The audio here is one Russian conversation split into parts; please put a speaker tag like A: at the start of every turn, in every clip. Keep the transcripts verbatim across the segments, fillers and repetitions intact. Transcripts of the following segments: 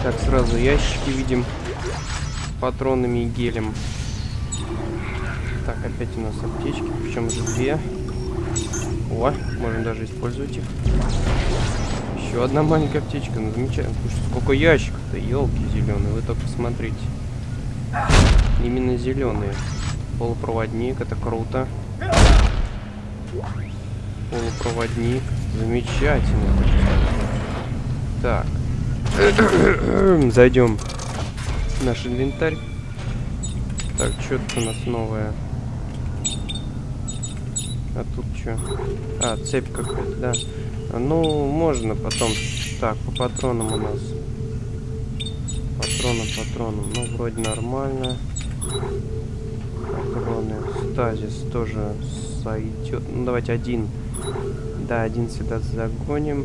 A: Так, сразу ящики видим с патронами и гелем. Так, опять у нас аптечки, причем уже две. О, можем даже использовать их. Еще одна маленькая аптечка, ну замечательно. Слушайте, сколько ящиков-то, елки зеленые, вы только посмотрите. Именно зеленые. Полупроводник, это круто. Полупроводник, замечательно. Так. Зайдем в наш инвентарь. Так, что тут у нас новое? А тут что? А, цепь какая-то, да. Ну, можно потом. Так, по патронам у нас. Патроны, патроны. Ну, вроде нормально. Патроны. Стазис тоже сойдет. Ну, давайте один. Да, один сюда загоним.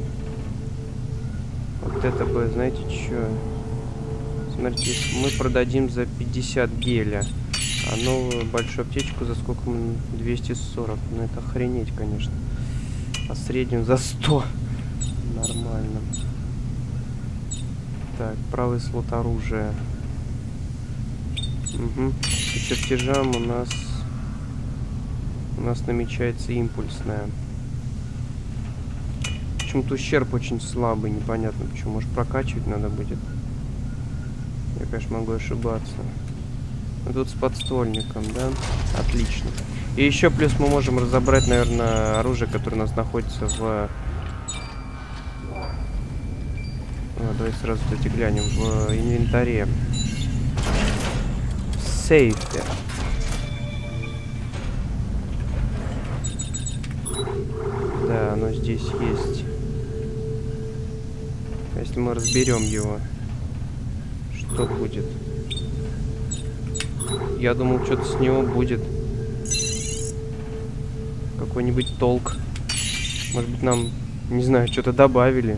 A: Вот это бы, знаете, что? Смотрите, мы продадим за пятьдесят геля. А новую большую аптечку за сколько мы? двести сорок. Ну, это охренеть, конечно. А среднюю за сто. Нормально. Так, правый слот оружия. Угу. По чертежам у нас... У нас намечается импульсная. Почему-то ущерб очень слабый, непонятно почему. Может, прокачивать надо будет. Я, конечно, могу ошибаться. Но тут с подствольником, да? Отлично. И еще плюс мы можем разобрать, наверное, оружие, которое у нас находится в... А, давай сразу, кстати, глянем. В инвентаре. В сейфе. Да, оно здесь есть. Если мы разберем его, что будет? Я думал, что-то с него будет. Какой-нибудь толк. Может быть, нам, не знаю, что-то добавили.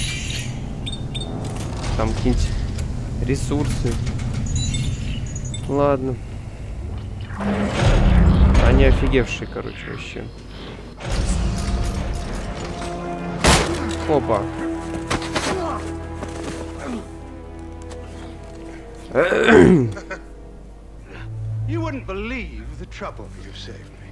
A: Там какие-нибудь ресурсы. Ладно. Они офигевшие, короче, вообще. Опа.
B: You wouldn't believe the trouble you've saved me.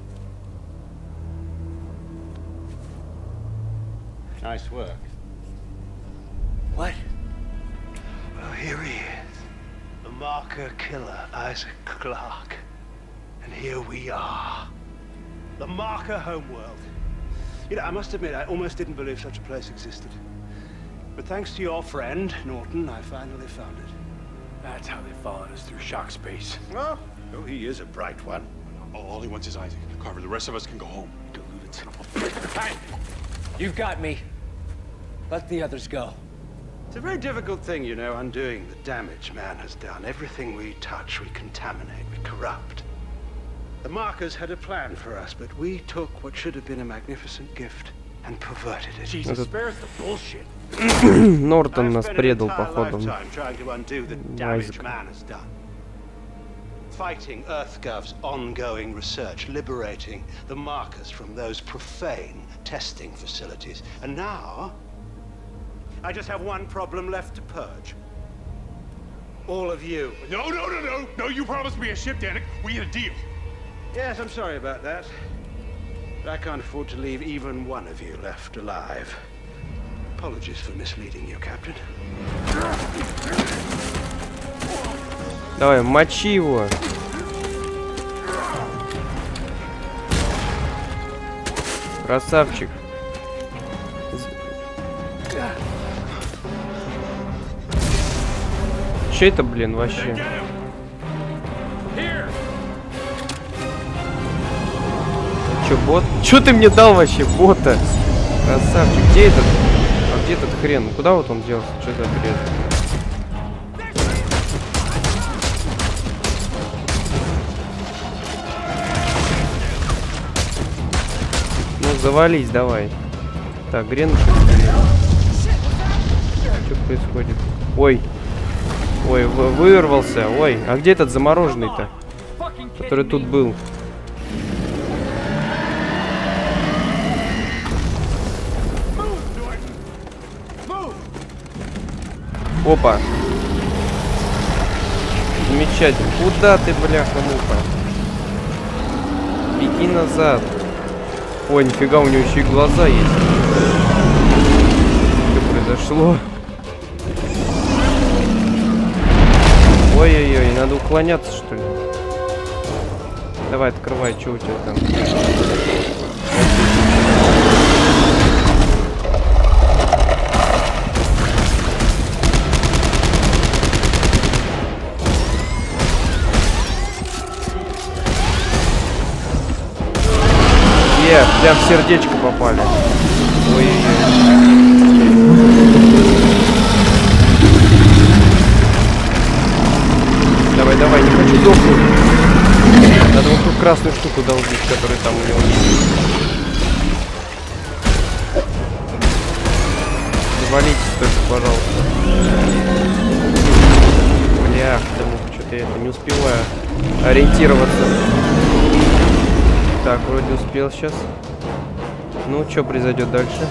C: Nice work.
B: What? Well, here he is. The marker killer, Isaac Clarke. And here we are. The marker homeworld. You know, I must admit, I almost didn't believe such a place existed. But thanks to your friend, Norton, I finally found it.
D: That's how they followed us through shock space.
B: Well, oh, he is a bright one.
E: All he wants is Isaac. Carver, the rest of us can go home.
D: You deluded son of a... Hey! You've got me. Let the others go.
B: It's a very difficult thing, you know, undoing the damage man has done. Everything we touch, we contaminate, we corrupt. The markers had a plan for us, but we took what should have been a magnificent gift and perverted it.
D: Jesus, spare us the bullshit.
A: Нортон нас предал, походу.
B: Damage man has done. Fighting EarthGov's ongoing research, liberating the markers from those profane testing facilities. And now, I just have one problem left to purge. All of you.
E: No, no, no, no! No, you promised me a ship, Danik. We had a deal.
B: Yes, I'm sorry about that. But I can't afford to leave even one of you left alive. Apologies for misleading you, Captain.
A: Давай, мочи его. Красавчик. Че это, блин, вообще? Че, бот? Че ты мне дал вообще, бота? Красавчик, где этот? А где этот хрен? Ну, куда вот он делся? Что за бред? Ну, завались, давай. Так, гренушку. Что происходит? Ой. Ой, вырвался. Ой, а где этот замороженный-то? Который тут был. Опа. Замечательно. Куда ты, бляха-муха? Беги назад. Ой, нифига, у него еще и глаза есть. Что произошло? Ой-ой-ой, надо уклоняться, что ли? Давай, открывай, что у тебя там? Е, прям в сердечко попали. Ой-ой-ой. Давай, давай, не хочу дохнуть. Надо вот ту красную штуку долбить, которая там у него есть. Завалитесь только, пожалуйста. Блях, думаю, что-то я это не успеваю ориентироваться. Так, вроде успел сейчас. Ну, что произойдет дальше?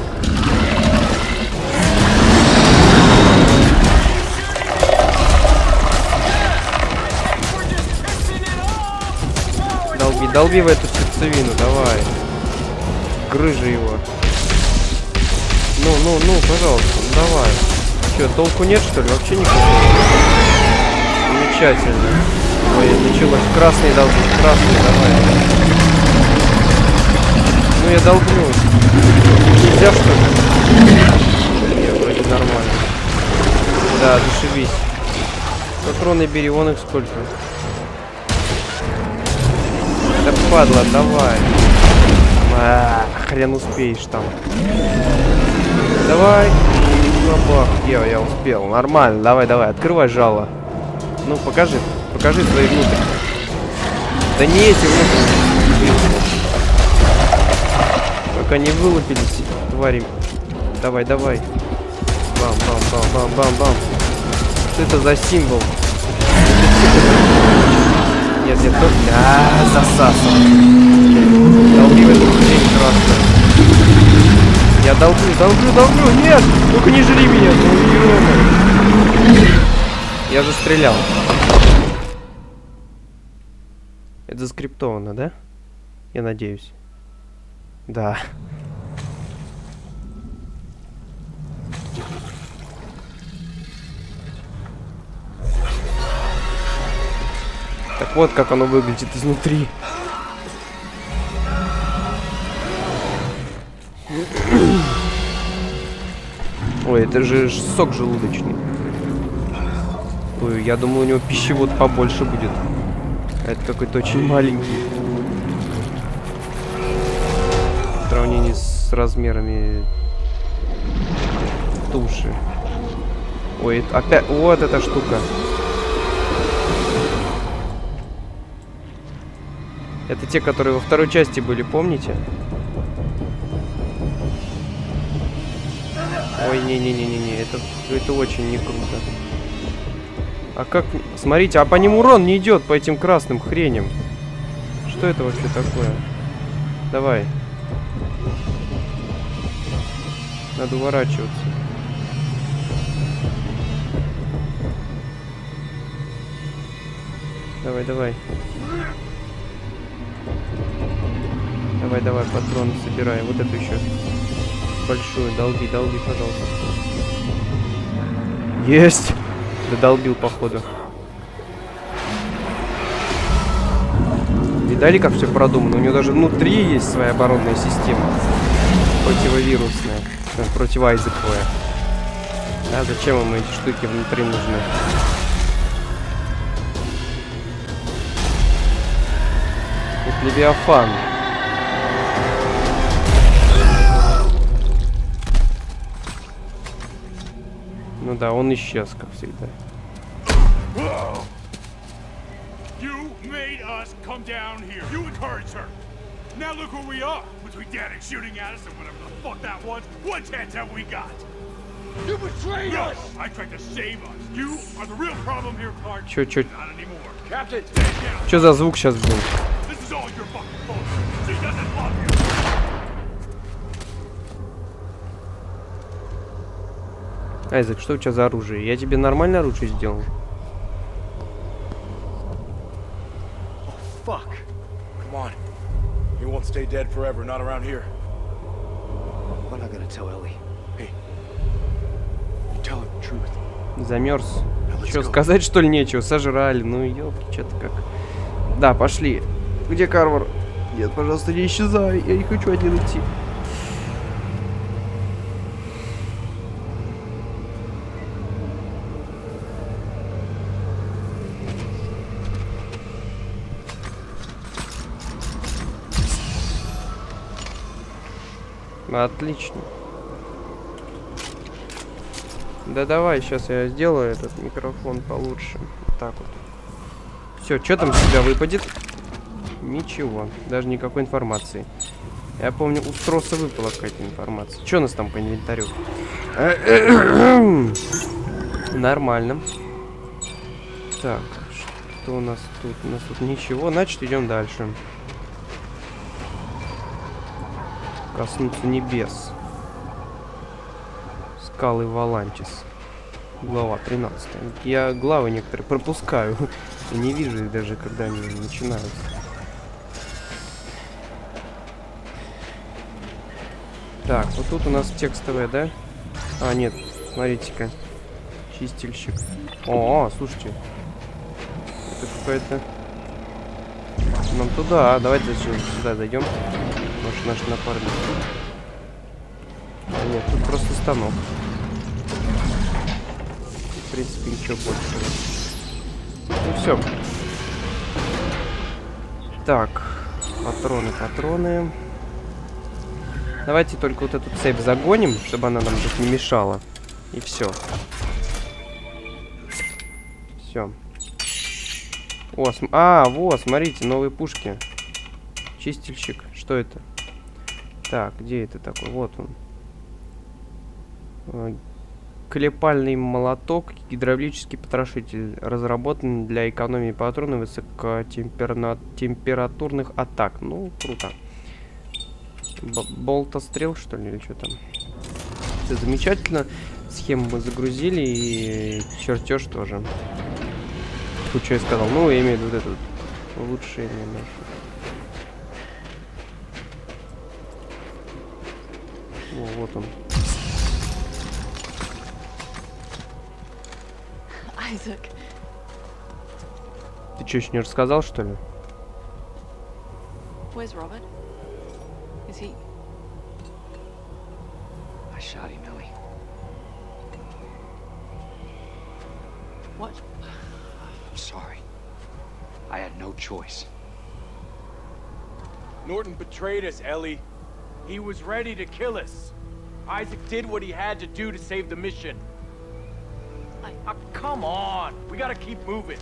A: Долби, долби в эту сердцевину, давай. Грыжи его. Ну, ну, ну, пожалуйста, ну давай. Че, толку нет, что ли? Вообще никакого. Замечательно. Ой, началось. Красный долби, красный, давай. Ну я долблю. Нельзя, что ли? Нет, вроде нормально. Да, зашибись. Патроны бери, вон их сколько. Да падла, давай. А, хрен успеешь там. Давай. Бабах. Я, я успел. Нормально. Давай, давай. Открывай жало. Ну, покажи. Покажи свои внутренние. Да не эти внутренние. Пока не вылупились, твари. Давай, давай. Бам, бам, бам, бам, бам, бам. Что это за символ? Нет, нет, только... А, засасал. Долби в эту хрень красную. Я долблю, долблю, долблю. Нет! Ну-ка не жри меня. Ну, ё-моё. Я же стрелял. Это заскриптовано, да? Я надеюсь. Да. Так вот, как оно выглядит изнутри. Ой, это же сок желудочный. Ой, я думал, у него пищевод побольше будет. А это какой-то очень маленький. В сравнении с размерами туши. Ой, это опять... Вот эта штука. Это те, которые во второй части были, помните? Ой, не-не-не-не-не, это, это очень не круто. А как... Смотрите, а по ним урон не идет, по этим красным хреням. Что это вообще такое? Давай. Надо уворачиваться. Давай, давай. Давай, давай, патроны собирай. Вот эту еще. Большую. Долби, долби, пожалуйста. Есть! Додолбил, походу. Видали, как все продумано? У него даже внутри есть своя оборонная система. Противовирусная. Противоязыковая. А зачем ему эти штуки внутри нужны? Это Левиафан. Ну да, он исчез, как всегда.
E: You made us come down here. You encouraged her. Now look where we are. Between Danik shooting at us and whatever the fuck that was, what chance have we got? You betrayed us! I tried to save us. You are the real problem here, Clark.
A: Чё, чё?
E: Not anymore.
D: Captain!
A: Чё за звук сейчас был?
E: This is all your fucking fault. She doesn't love you.
A: Айзек, что у тебя за оружие? Я тебе нормальное оружие сделал?
E: won't stay dead forever, not around here.
B: We're not gonna tell Ellie. Hey, tell her the truth.
A: Замерз. Что, сказать что ли нечего? Сожрали. Ну ёпки, что-то как. Да, пошли. Где Карвер? Нет, пожалуйста, не исчезай. Я не хочу один идти. Отлично. Да давай, сейчас я сделаю этот микрофон получше. Вот так вот. Все, что там с тебя выпадет? Ничего, даже никакой информации. Я помню, у Строса выпала какая-то информация. Что у нас там по инвентарю? Нормально. Так, что у нас тут? У нас тут ничего, значит идем дальше. Коснуться небес. Скалы Валантис. Глава тринадцатая. Я главы некоторые пропускаю. И не вижу их даже, когда они начинаются. Так, вот тут у нас текстовая, да? А, нет, смотрите-ка. Чистильщик. О, слушайте. Это какая-то... Нам туда. Давайте сюда зайдем. Может, наш напарник. А нет, тут просто станок. В принципе, ничего больше. Ну все. Так. Патроны, патроны. Давайте только вот эту цепь загоним, чтобы она нам тут не мешала. И все. Все. О, см... А, вот, смотрите, новые пушки. Чистильщик. Что это? Так, где это такой? Вот он. Клепальный молоток, гидравлический потрошитель, разработан для экономии патронов высокотемпературных атак. Ну, круто. Б болтострел, что ли, или что там? Все замечательно. Схему мы загрузили и чертеж тоже. Тут что я сказал? Ну, я имею в виду вот это вот улучшение наше. О, вот он.
C: Isaac.
A: Ты что, еще не рассказал, что ли?
C: Where's Robert? Is he...
B: I shot him, Ellie.
C: What?
B: I'm sorry. I had no choice.
E: Norton betrayed us, Ellie. He was ready to kill us. Isaac did what he had to do to save the mission.
C: I...
E: Oh, come on. We gotta keep moving.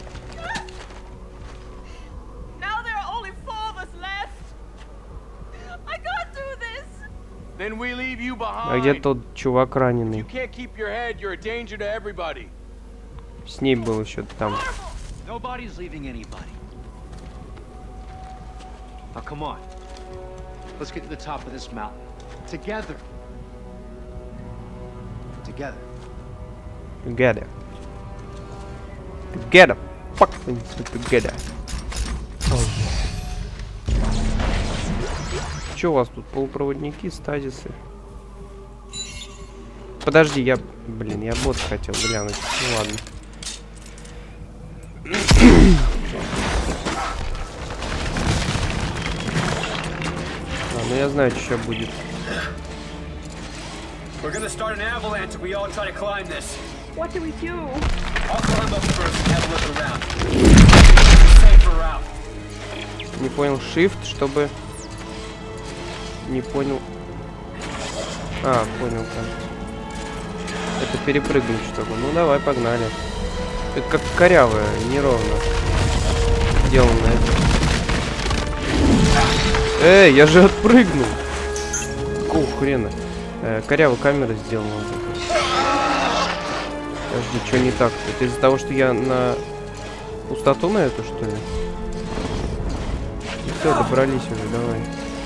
C: Now there are only four of us left. I can't do this.
E: Then we leave you behind.
A: А где тот чувак раненый?
E: You can't keep your head. You're a danger to everybody.
A: С ней был еще там.
B: Nobody's leaving anybody. Now, come on. Let's get to the top of this mountain. Together. Together.
A: Together. Together. Fuck together. Oh, yeah. Че у вас тут? Полупроводники, стазисы. Подожди, я... Блин, я бот хотел глянуть. Ну ладно. А, ну я знаю, что будет.
D: We're gonna start an avalanche if we all try to climb this.
C: What do we do?
D: I'll climb up first and have a look around. Safer route.
A: Не понял, shift, чтобы... Не понял. А, понял, кажется. Это перепрыгнуть, чтобы. Ну давай, погнали. Это как корявое, неровно сделанное. Эй, я же отпрыгнул. Какого хрена? Э, коряво камера сделана. Подожди, что не так? Это из-за того, что я на пустоту на эту, что ли? И все, добрались уже, давай.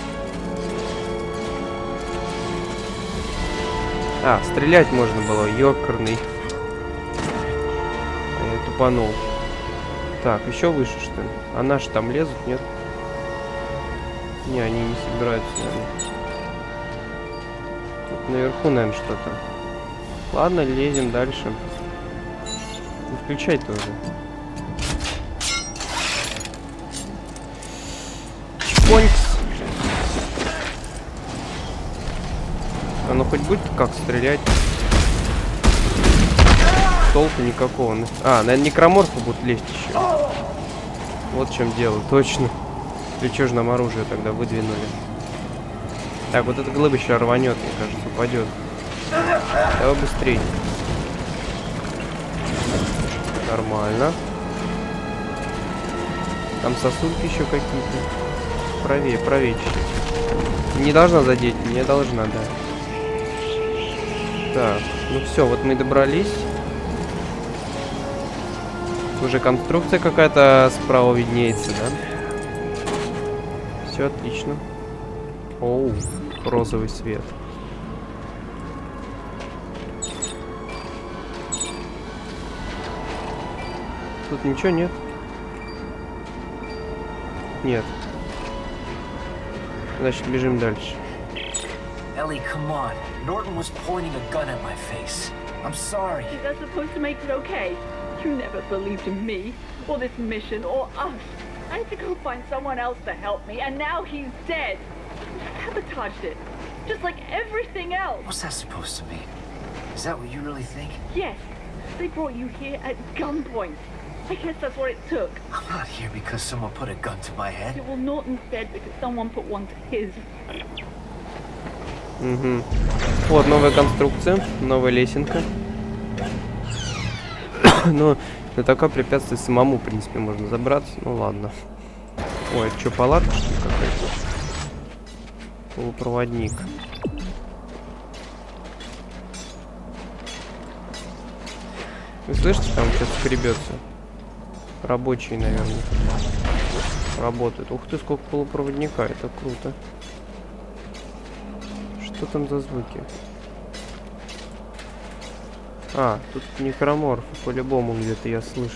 A: А, стрелять можно было, ёкарный. А я тупанул. Так, еще выше, что ли? А наши там лезут, нет? Не, они не собираются, наверное. Тут наверху, наверное, что-то. Ладно, лезем дальше. Не включай тоже. Чпонькс. Оно хоть будет как стрелять? Толку никакого. А, наверное, некроморфы будут лезть еще. Вот в чем дело, точно. Или что же нам оружие тогда выдвинули? Так, вот эта глыба еще рванет, мне кажется, упадет. Давай быстрее. Нормально. Там сосульки еще какие-то. Правее, правее чуть-чуть. Не должна задеть, не должна, да. Так, ну все, вот мы добрались. Уже конструкция какая-то справа виднеется, да? Все отлично. Оу, розовый свет. Тут ничего нет? Нет. Значит, бежим дальше.
D: Ellie, come on. Norton was pointing a gun at my face. I'm sorry.
C: Is that supposed to make it okay? You never believed in me, or this mission, or us. I had to go find someone else to help me, and now he's dead. You sabotaged it, just like everything else.
D: What's that supposed to mean? Is that what you really think?
C: Yes, they brought you here at gunpoint. I guess that's what it took.
D: I'm not here because someone put a gun to my head.
C: Yeah, well, Norton's dead because someone put one to his.
A: Угу. Вот новая конструкция, новая лесенка. Но на такое препятствие самому, в принципе, можно забраться. Ну ладно. Ой, это что, палатка, что ли, какая-то? Полупроводник. Вы слышите, там что-то скребется? Рабочие, наверное, работают. Ух ты, сколько полупроводника, это круто. Что там за звуки? А, тут некроморфы, по-любому где-то я слышу.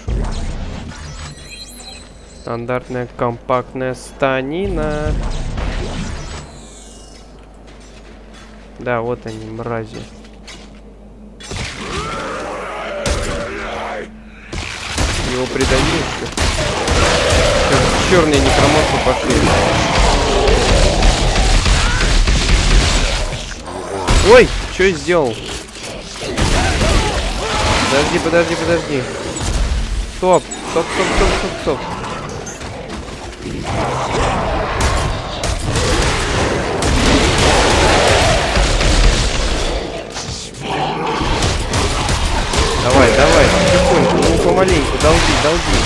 A: Стандартная компактная станина. Да, вот они, мрази. Его придавили, что ли? Сейчас черные некроморфы пошли. Ой, что я сделал? Подожди, подожди, подожди. Стоп, стоп, стоп, стоп, стоп, стоп. Давай, давай, потихоньку, ну помаленьку, долги, долги.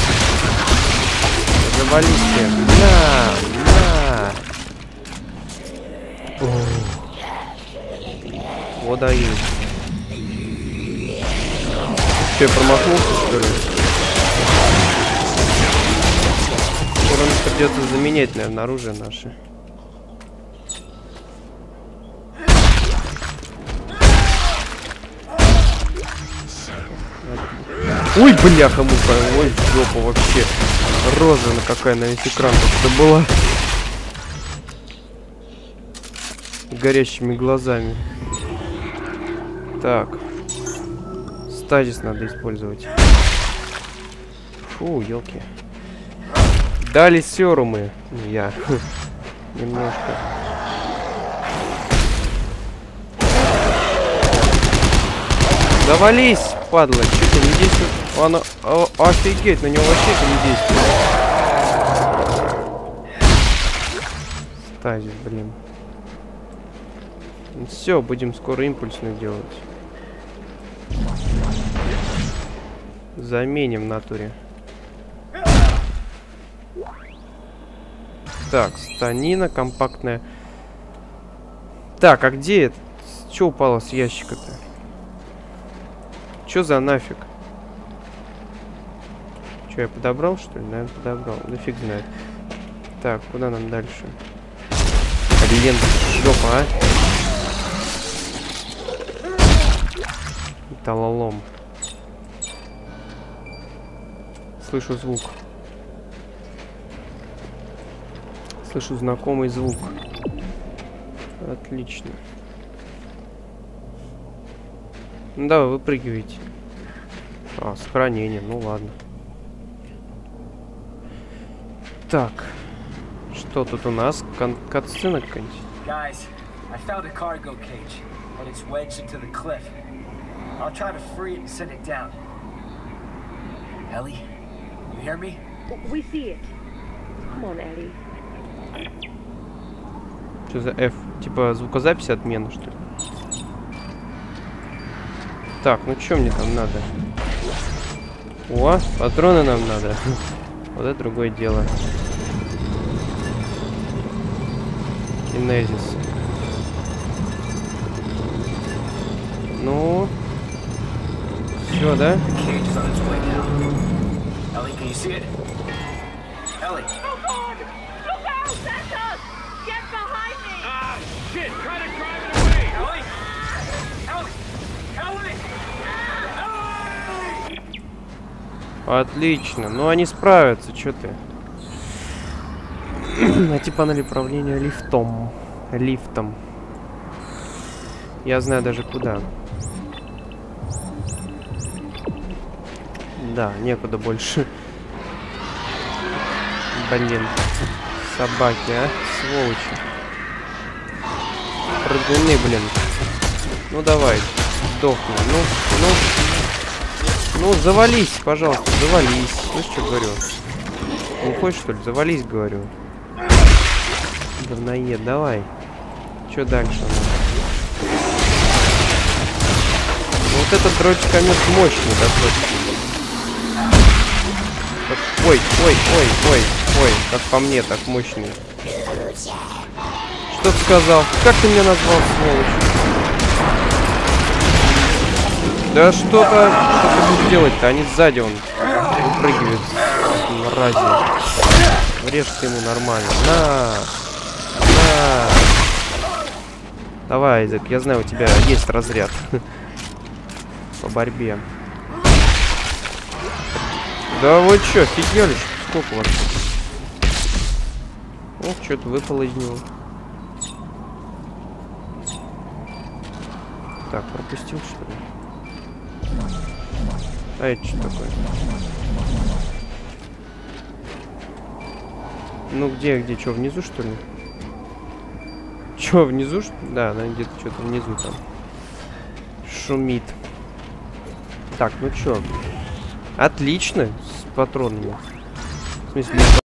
A: Завались все. На, на. Вот дают. Че, я промахнулся, что ли? Скоро нам придется заменять, наверное, оружие наше. Ой, бляха-муха, ой, жопа вообще. Розовая какая на весь экран как-то была. С горящими глазами. Так. Стазис надо использовать. Фу, елки. Дали серумы. Я. Немножко. Завались, падла. Что-то не действует. Она... О, офигеть, на него вообще это не действует. Стазис, блин. Все, будем скоро импульсный делать. Заменим в натуре. Так, станина компактная. Так, а где это? Что упало с ящика-то? Что за нафиг? Что, я подобрал, что ли? Наверное, подобрал. Да фиг знает. Так, куда нам дальше? Блин, жопа, а? Металлолом. Слышу звук. Слышу знакомый звук. Отлично. Ну давай, выпрыгивайте. А, сохранение, ну ладно. Так. Что тут у нас? Кат-сцена какая-нибудь?
D: Guys, I found a cargo cage, and it's wedged into the cliff. I'll try to free it and send it down. Ellie, you hear me?
C: We see it. Come on, Ellie.
A: Что за F? Типа звукозапись отмена, что ли? Так, ну что мне там надо? О, патроны нам надо. Вот это другое дело. Кинезис. Ну. Все, да?
D: Ellie, can you see it? Ellie.
C: Oh God! Look out! That's us! Get behind me!
E: Ah, shit! Try to drive it away!
D: Ellie! Ellie! Ellie! Ellie!
A: Отлично. Ну они справятся, что ты? Найти панель управления лифтом. Лифтом. Я знаю даже куда. Да, некуда больше. Блин. Собаки, а? Сволочи. Прыгуны, блин. Ну давай. Сдохни. Ну, ну. Ну, завались, пожалуйста, завались. Слышь, что говорю? Уходишь, что ли? Завались, говорю. Говноед, давай. Что дальше? Ну, вот этот дротикомет мощный достаточно. Ой, ой, ой, ой, ой, как по мне, так мощный. Что ты сказал? Как ты меня назвал, сволочь? Да что-то, что ты будешь делать-то? Они сзади, он выпрыгивает. Мрази. Врежь ты ему нормально. На! На! Давай, Айзек, я знаю, у тебя есть разряд. По борьбе. Да вы чё, офигели? Сколько вас? Ох, что-то выпало из него. Так, пропустил, что ли? А это что такое? Ну где, где, что, внизу, что ли? Чё, внизу? Да, она где-то что-то внизу там. Шумит. Так, ну чё? Отлично, с патронами. В смысле,